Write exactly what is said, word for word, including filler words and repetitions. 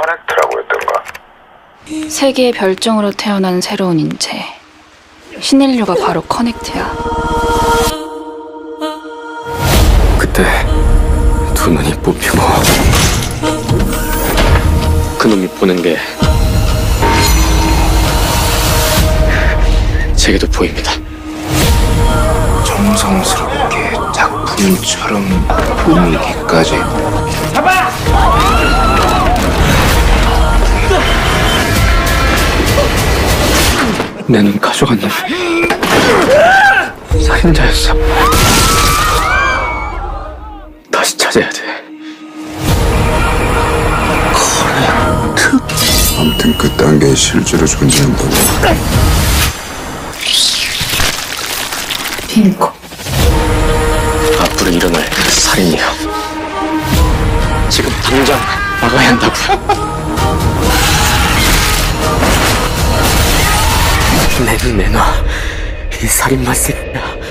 커넥트라고 했던가? 세계의 별종으로 태어난 새로운 인체. 신인류가 바로 커넥트야. 그때 두 눈이 뽑히고 그놈이 보는 게 제게도 보입니다. 정성스럽게 작품처럼 꾸미기까지. 잡아! 내 눈 가져간 놈 살인자였어. 다시 찾아야 돼. 커넥트? 아무튼 그딴 게 실제로 존재한다고. 빙고. 앞으로 일어날 살인이요. 지금 당장 막아야 한다고요. 내 눈 내놔, 이 살인마 새끼야.